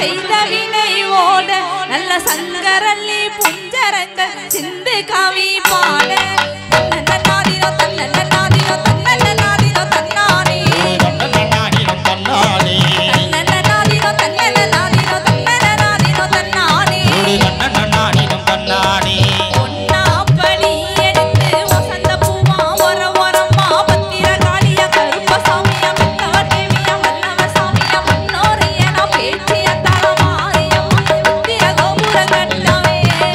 செய்த வினை ஓட நல்ல சங்கரல்லி புஞ்சரங்கள் சிந்து கவி பாட தன்னன்னாதினோ தன்னன்னாதினோ தன்னன்னாதினோ தன்னானே தன்னன்னாதினோ தன்னானே தன்னன்னாதினோ தன்னன்னாதினோ தன்னன்னாதினோ தன்னானே தன்னன்னாதினோ தன்னானே பொன்னாப்படி எடுத்து வசந்த பூவா வர வரமா பத்திரகாளிய கருப்பசாமிய மெத்தவர் தேவிய வல்லவ சாமிய முன்னோரியன பேச்சிய தலமாரியம் திர கோபுர கட்டவே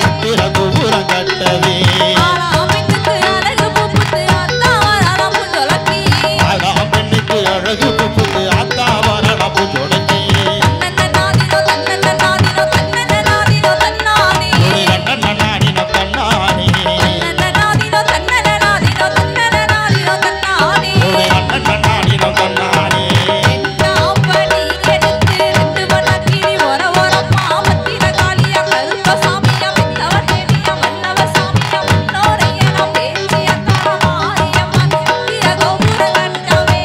ஆராமினுக்கு அழகு புப்புத்து அத்தாவரன புஜொலக்கி ஆராமினுக்கு அழகு புப்புத்து அத்தாவரன புஜொலக்கி தன்னன்னாதினோ தன்னன்னாதினோ தன்னன்னாதினோ தன்னானே தன்னன்னாதினோ தன்னானே தன்னன்னாதினோ தன்னன்னாதினோ தன்னன்னாதினோ தன்னானே தன்னன்னாதினோ தன்னானே பொன்னாப்படி எடுத்து ரெண்டு வண்ணக்கிளி வர வரமா பத்திரகாளிய கருப்பசாமிய மெத்தவர் தேவிய வல்லவ சாமிய முன்னோரியன பேச்சிய தலமாரியம்மன் திர கோபுர கட்டவே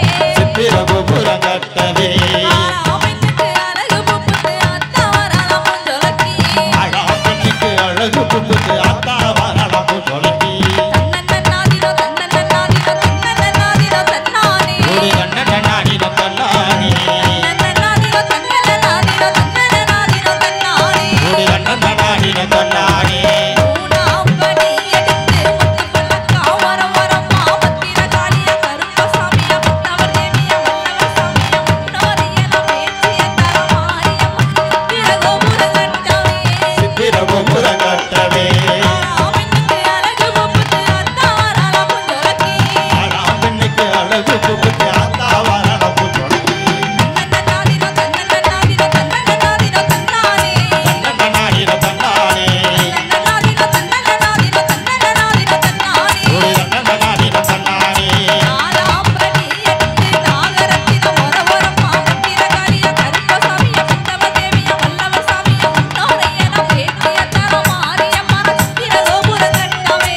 ஆராமினுக்கு அழகு புப்புத்து அத்தாவரன புஜொலக்கி தன்னன்னாதினோ தன்னன்னாதினோ தன்னன்னாதினோ தன்னானே தன்னன்னாதினோ தன்னன்னாதினோ தன்னன்னாதினோ தன்னானே பூனாப்படி எடுத்து முத்து பல்லக்கா வர வரமா பத்திரகாளிய கருப்பசாமிய மெத்தவர் தேவிய வல்லவ சாமிய முன்னோரியன பேச்சிய தலமாரியம்மன் திர கோபுர கட்டவே ஆராமினுக்கு அழகு புப்புத்து அத்தாவரன புஜொலக்கி தன்னன்னாதினோ தன்னன்னாதினோ தன்னன்னாதினோ தன்னானே தன்னன்னாதினோ தன்னன்னாதினோ தன்னன்னாதினோ தன்னானே ஆராம்படி எடுத்து நாகரத்தினம் வர வரமா பத்திரகாளிய கருப்பசாமிய மெத்தவர் தேவிய வல்லவ சாமிய முன்னோரியன பேச்சிய தலமாரியம்மன் திர கோபுர கட்டவே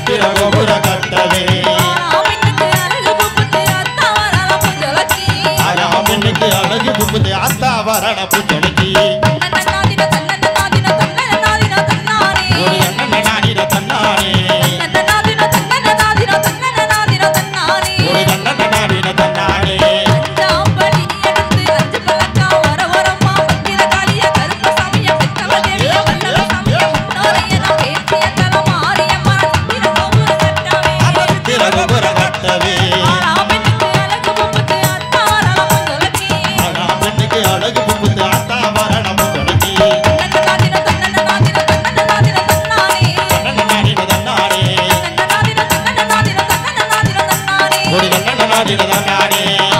ஆராமினுக்கு அழகு புப்புத்து அத்தாவரன புஜொலக்கி அழகு புப்புது அத்தாவரண புஜொலக்கி தன்னன்னாதினோ தன்னன்னாதினோ தன்னன்னாதினோ தன்னானே தன்னன்னாதினோ தன்னானே தன்னன்னாதினோ தன்னன்னாதினோ தன்னன்னாதினோ தன்னானே தன்னன்னாதினோ தன்னானே அஞ்சாம்படி எடுத்து அஞ்சு பல்லக்கா வர வரமா பத்திரகாளிய கருப்பசாமிய மெத்தவர் தேவிய வல்லவ சாமிய முன்னோரியன பேச்சிய தலமாரியம்மன் திர கோபுர கட்டவே திரகபுர கட்டவே ஆராமினுக்கு அழகு புப்புத்து அத்தாவரன புஜொலக்கி அழகு புப்புது அத்தாவரண புஜொலக்கி தன்னன்னாதினோ தன்னன்னாதினோ தன்னன்னாதினோ தன்னானே தன்னன்னாதினோ தன்னானே தன்னன்னாதினோ தன்னன்னாதினோ தன்னன்னாதினோ தன்னானே தன்னன்னாதினோ தன்னானே